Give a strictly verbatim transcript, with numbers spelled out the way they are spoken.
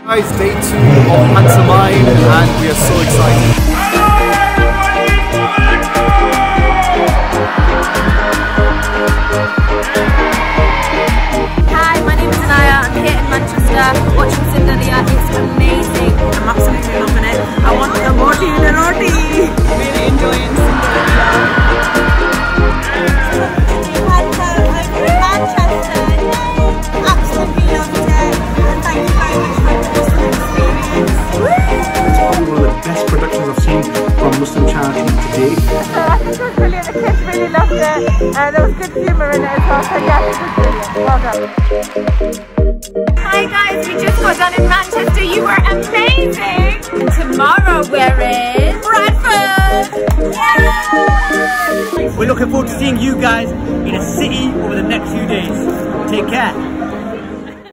Guys, day two of Pantomime and we are so excited. Hi, my name is Anaya. I'm here in Manchester watching Cinderella. It's amazing. I'm absolutely loving it. I want the roti, the roti. Really enjoying Cinderella. Manchester, absolutely loved it. And thank you very much for the experience. One of the best productions I've seen from Muslim charity to date. I think it was brilliant. The kids really loved it. Uh, there was good humour in it as well. So yeah, it was brilliant. Well done. Hi guys, we just got done in Manchester. You were amazing. And tomorrow we're in Bradford. Yay! We're looking forward to seeing you guys in a city over the next few days. Take care.